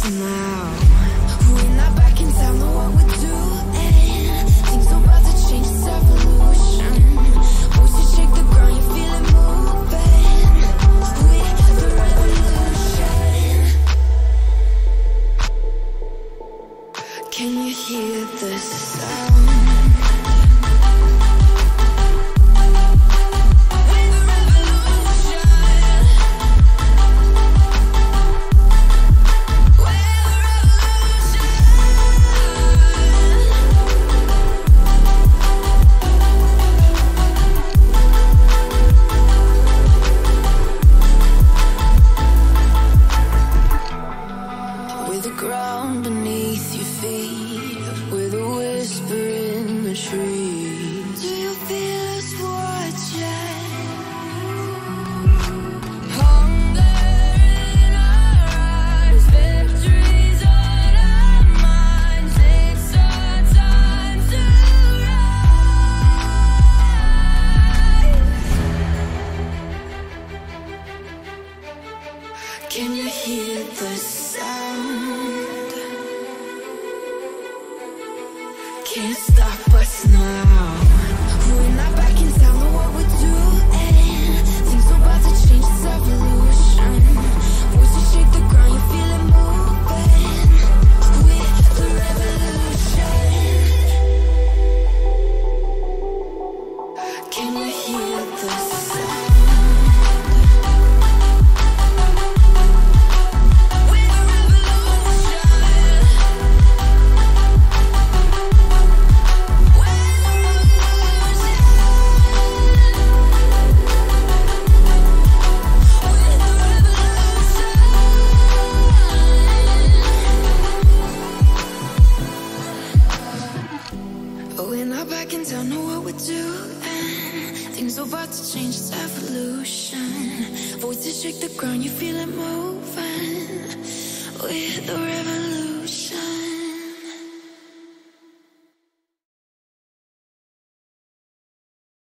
now. We're not backing down on what we're doing. Things are about to change, it's evolution. Voices shake the ground, you feel it moving. We're the revolution. Can you hear the sound? Can you hear the sound? Can't stop us now. We're not backing down on what we're doing. Things are about to change, it's evolution. Voices shake the ground, you feel it moving. We're the revolution. Can you hear the sound? We're not backing down on what we're doing. Things are about to change, it's evolution. Voices shake the ground, you feel it moving. We're the revolution.